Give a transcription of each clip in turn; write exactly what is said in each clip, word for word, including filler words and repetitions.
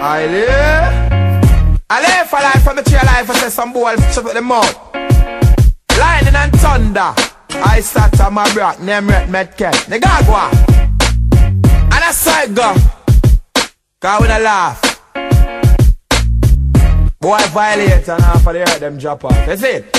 I live. I live for life from the tree of life. I say some boys shut up the mouth. Lightning and thunder. I start on my block, name red medket. Nigga go. And I say go. Cause we don't laugh. Boy violate and half of the earth them drop off. You see it?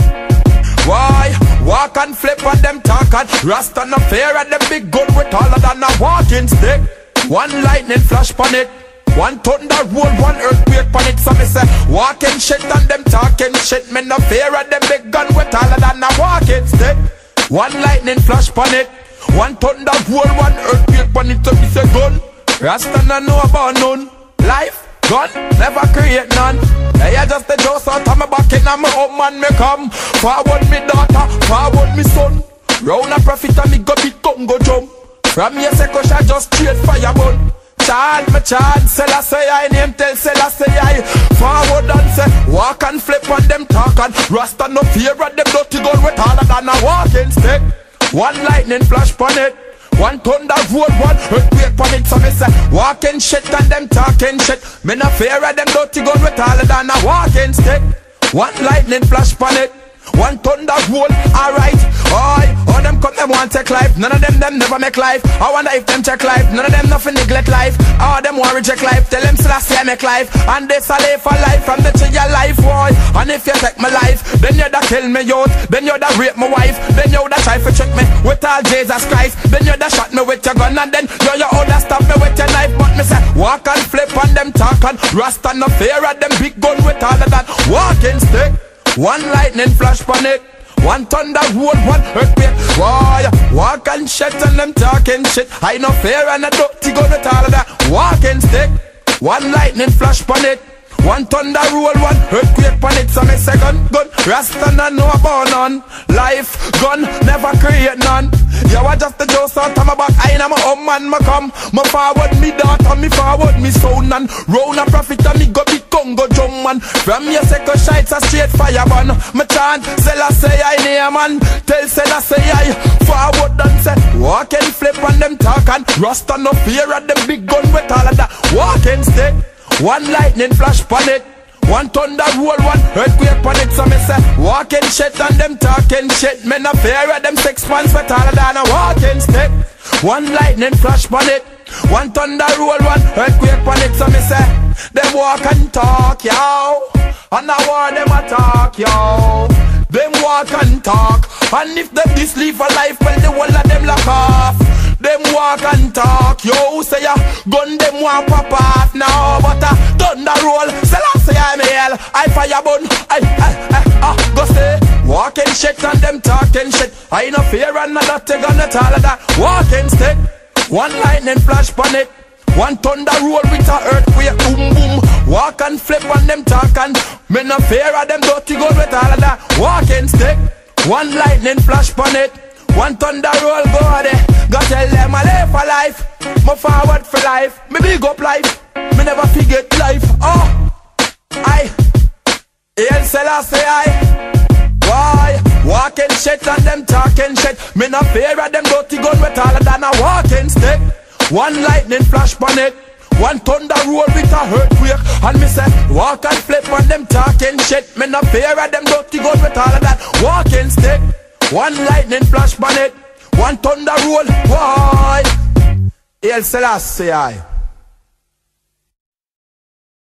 Why? Walk and flip on them talk and Rasta no fear at them big gun with taller than a walking stick. One lightning flash pon it, one thunder roll, one earthquake pon it. So me say walking shit and them talking shit. Me no fear at them big gun with taller than a walking stick. One lightning flash pon it, one thunder roll, one earthquake pon it. So me say gun, Rasta no know about none. Life, gun, never create none. Hey, I just a joke out of my back in and my home man me come. Forward me daughter, forward me son. Round a profit and me go big Congo jump. From here say cause I just straight fire bun. Chant me chant, Selassie I name tell Selassie I. Forward and say, walk and flip on them talk and Rasta no fear of them dirty gun with taller than a walking stick. One lightning flash pon it, one thunder roll, one earthquake pon it. So me say, walking shit and them talking shit. Me no fear of them dirty gun with taller than a walking stick. One lightning flash pon it, one thunder roll, alright. Oi, all them come them want take life. None of them them never make life. I wonder if them check life. None of them nothing neglect life. All them want reject life. Tell them still I say make life. And this a live for life from the tree of life, boy. And if you take my life, then you da kill me youth. Then you da rape my wife. Then you da try to trick me with all Jesus Christ. Then you da shot me with your gun. And then you you all da stab me with your knife. But me say walk and flip on them talk and Rasta no fear of them big gun with all of that walking stick. One lightning flash pon it, one thunder roll, one earthquake. Why? Walk and shit and them talking shit. I no fear and a dirty gun with all of that walking stick. One lightning flash pon it, one thunder roll, one earthquake pon it. So me say gun, gun, Rasta no know about none. Life, gun, never create none. Yo, I just a joke out of my back. I know my home man, me come. Me forward me daughter, me forward me son. And round a profit and me go big Congo jump man. From your second shites a straight fire burn. Me chant, Selassie I name man. Tell Selassie I forward and say walk and flip on them talk and Rasta no fear of them big gun with all of that walking stick. One lightning flash pon it, one thunder roll, one earthquake pon it. So me say walking shit and them talking shit. Me no fear of them six months with all of that a walking stick. One lightning flash pon it, one thunder roll, one earthquake pon it. So me say them walk and talk, yo, and I want them a talk, yo. Them walk and talk, and if them this live a life, well the whole of them lock off. Them walk and talk, yo, say ya, gun them want pop off now. But a thunder roll, Selassie I me hell, I fire bun, I, I, I, ah, go stay. Walking shit and them talking shit. I no fear and not that take on the all of that walking stick. One lightning flash pon it, one thunder roll with a earthquake, boom boom. Walk and flip on them talk and me no fear of them dirty gun with all of that walking stick. One lightning flash pon it, one thunder roll go there. Go tell them I live for life, me forward for life, me big up life, me never forget life. Oh, I, El Selassie I. Why? Walking shit and them talking shit. Me no fear of them dirty gun with all of that a walking stick. One lightning flash pon it, one thunder roll with a earthquake. And me say walk and flip on them talking shit. Me no fear of them dirty gun with all of that walking stick. One lightning flash pon it, one thunder roll. Why? El Selassie I.